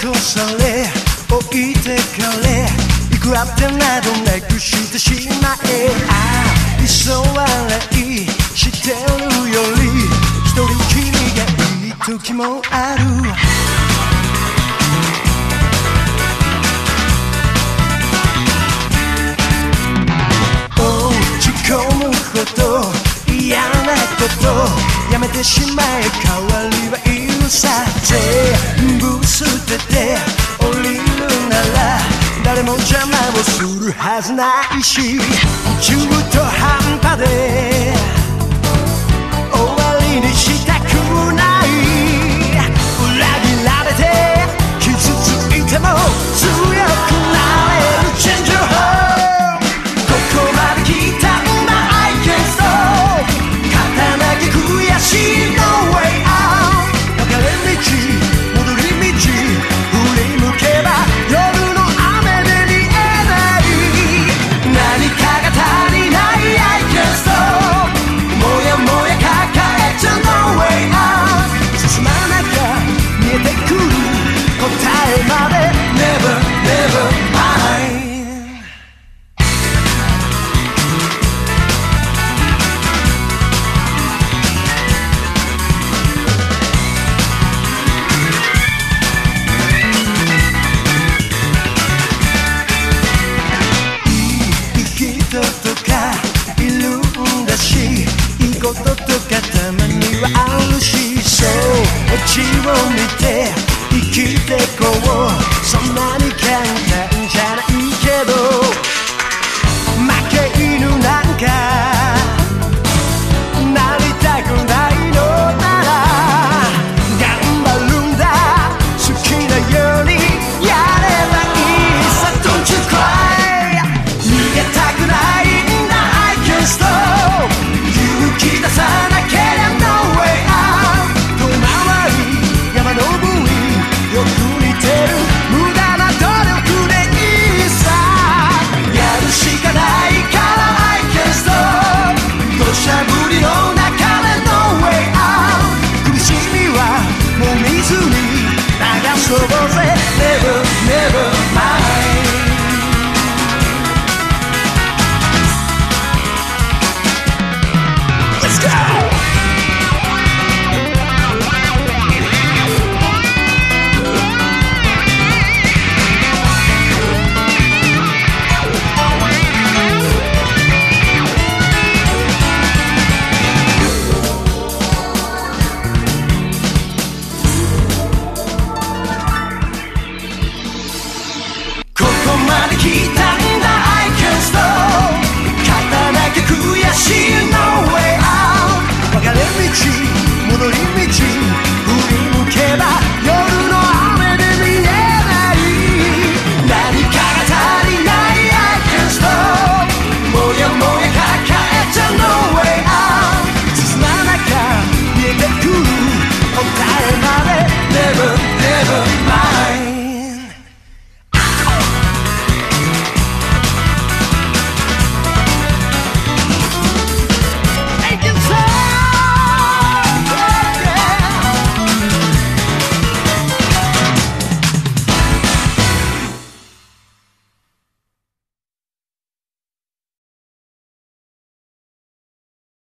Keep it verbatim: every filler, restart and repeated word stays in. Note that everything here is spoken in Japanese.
残され置いてかれいくらってなどなくしてしまえああ急わないしてるより一人きりがいい時もある落ち込むほど嫌なことやめてしまえ変わりはいるさ全部捨てて降りるなら誰も邪魔をするはずないし中途半端で終わりにしたくない裏切られて傷ついても強くなれるチェンジここまで来たんだ I can't stop 勝たなきゃ悔しい No way out 分かれ道戻り道振り向けば夜の雨で見えない何かが足りない I can't stop もやもや抱えちゃ No way out 進まなきゃ見えてくる答えまで Never never mind人とかいるんだしいいこととかたまにはあるしそうオチを見て生きてこうそんなに簡単じゃないけど負け犬なんかなりたくないのなら頑張るんだ好きなようにやればいいさ Don't you cry逃げたくないんだ I can't stop 勇気出さなけりゃ No way out 遠回り山登りよく似てる無駄な努力でいいさやるしかないから I can't stop 土砂降りの中で No way out 苦しみはもう水に流そうぜ Never never